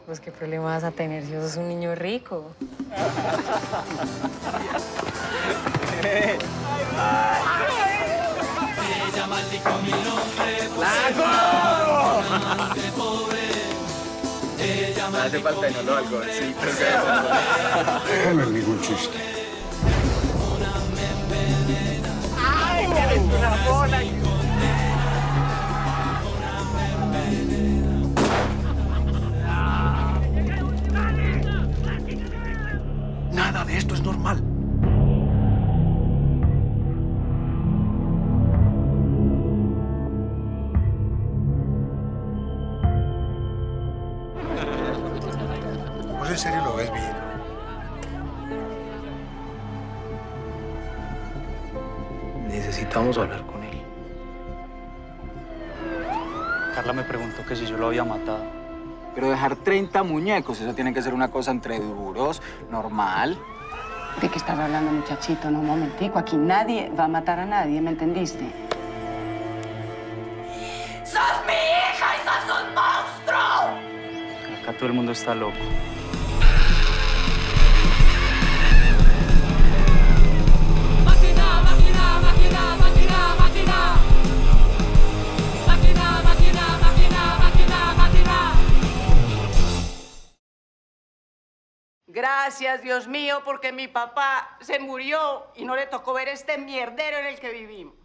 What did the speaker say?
Pues qué problema vas a tener si sos un niño rico. No hace falta no lo algodoncito. No es ningún chiste. ¡Ay, eres una bola! Nada de esto es normal. ¿Vos en serio lo ves bien? Necesitamos hablar con él. Carla me preguntó que si yo lo había matado. Pero dejar 30 muñecos, eso tiene que ser una cosa entre duros, normal. ¿De qué estás hablando, muchachito? No, un momentico. Aquí nadie va a matar a nadie, ¿me entendiste? ¡Sos mi hija y sos un monstruo! Acá todo el mundo está loco. ¡Máquina, máquina, máquina, máquina, máquina! ¡Máquina, máquina, máquina, máquina, máquina! Gracias, Dios mío, porque mi papá se murió y no le tocó ver este mierdero en el que vivimos.